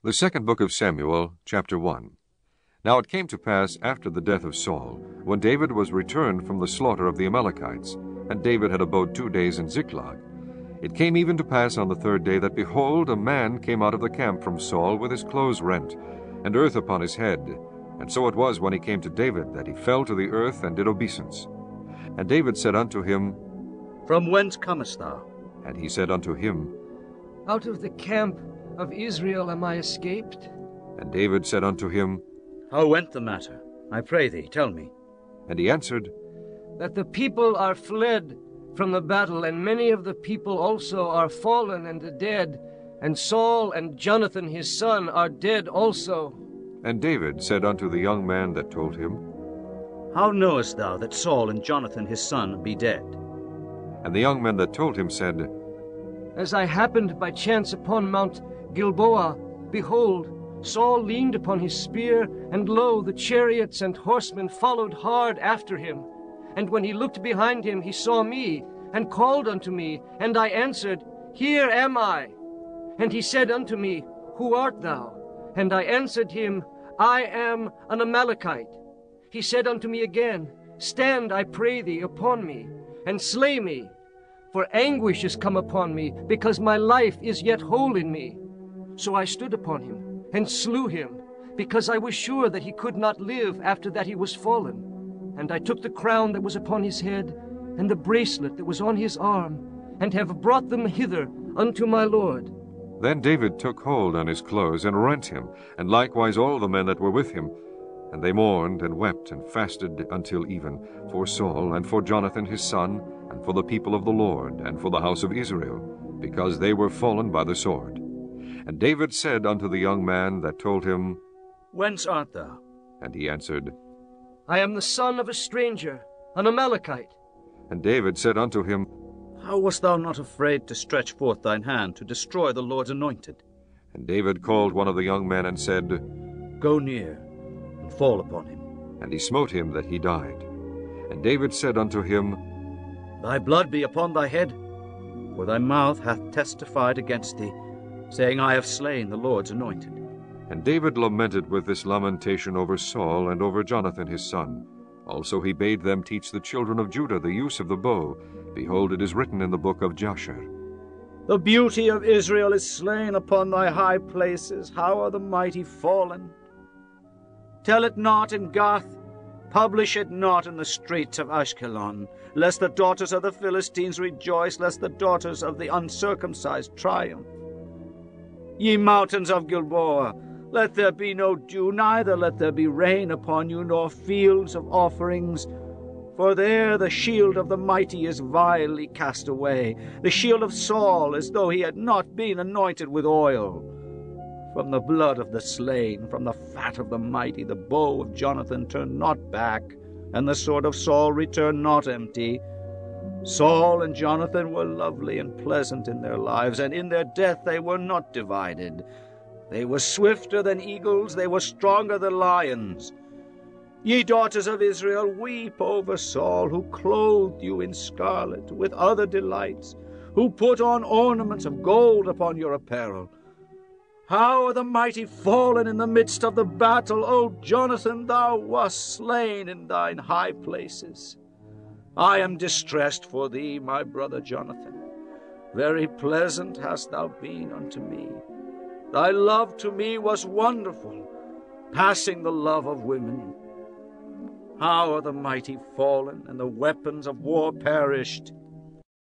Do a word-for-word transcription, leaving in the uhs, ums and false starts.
The second book of Samuel, chapter one. Now it came to pass after the death of Saul, when David was returned from the slaughter of the Amalekites, and David had abode two days in Ziklag. It came even to pass on the third day that, behold, a man came out of the camp from Saul with his clothes rent, and earth upon his head. And so it was, when he came to David, that he fell to the earth and did obeisance. And David said unto him, From whence comest thou? And he said unto him, Out of the camp of Israel am I escaped. And David said unto him, How went the matter? I pray thee, tell me. And he answered, That the people are fled from the battle, and many of the people also are fallen and dead, and Saul and Jonathan his son are dead also. And David said unto the young man that told him, How knowest thou that Saul and Jonathan his son be dead? And the young man that told him said, As I happened by chance upon Mount Gilboa, behold, Saul leaned upon his spear, and lo, the chariots and horsemen followed hard after him. And when he looked behind him, he saw me, and called unto me, and I answered, Here am I. And he said unto me, Who art thou? And I answered him, I am an Amalekite. He said unto me again, Stand, I pray thee, upon me, and slay me, for anguish is come upon me, because my life is yet whole in me. So I stood upon him, and slew him, because I was sure that he could not live after that he was fallen. And I took the crown that was upon his head, and the bracelet that was on his arm, and have brought them hither unto my lord. Then David took hold on his clothes, and rent him, and likewise all the men that were with him. And they mourned, and wept, and fasted until even, for Saul, and for Jonathan his son, and for the people of the Lord, and for the house of Israel, because they were fallen by the sword. And David said unto the young man that told him, Whence art thou? And he answered, I am the son of a stranger, an Amalekite. And David said unto him, How wast thou not afraid to stretch forth thine hand to destroy the Lord's anointed? And David called one of the young men, and said, Go near, and fall upon him. And he smote him that he died. And David said unto him, Thy blood be upon thy head, for thy mouth hath testified against thee, saying, I have slain the Lord's anointed. And David lamented with this lamentation over Saul and over Jonathan his son. Also he bade them teach the children of Judah the use of the bow. Behold, it is written in the book of Jasher. The beauty of Israel is slain upon thy high places. How are the mighty fallen? Tell it not in Gath, publish it not in the streets of Ashkelon, lest the daughters of the Philistines rejoice, lest the daughters of the uncircumcised triumph. Ye mountains of Gilboa, let there be no dew, neither let there be rain upon you, nor fields of offerings. For there the shield of the mighty is vilely cast away, the shield of Saul, as though he had not been anointed with oil. From the blood of the slain, from the fat of the mighty, the bow of Jonathan turned not back, and the sword of Saul returned not empty. Saul and Jonathan were lovely and pleasant in their lives, and in their death they were not divided. They were swifter than eagles, they were stronger than lions. Ye daughters of Israel, weep over Saul, who clothed you in scarlet with other delights, who put on ornaments of gold upon your apparel. How are the mighty fallen in the midst of the battle! O Jonathan, thou wast slain in thine high places. I am distressed for thee, my brother Jonathan. Very pleasant hast thou been unto me. Thy love to me was wonderful, passing the love of women. How are the mighty fallen, and the weapons of war perished!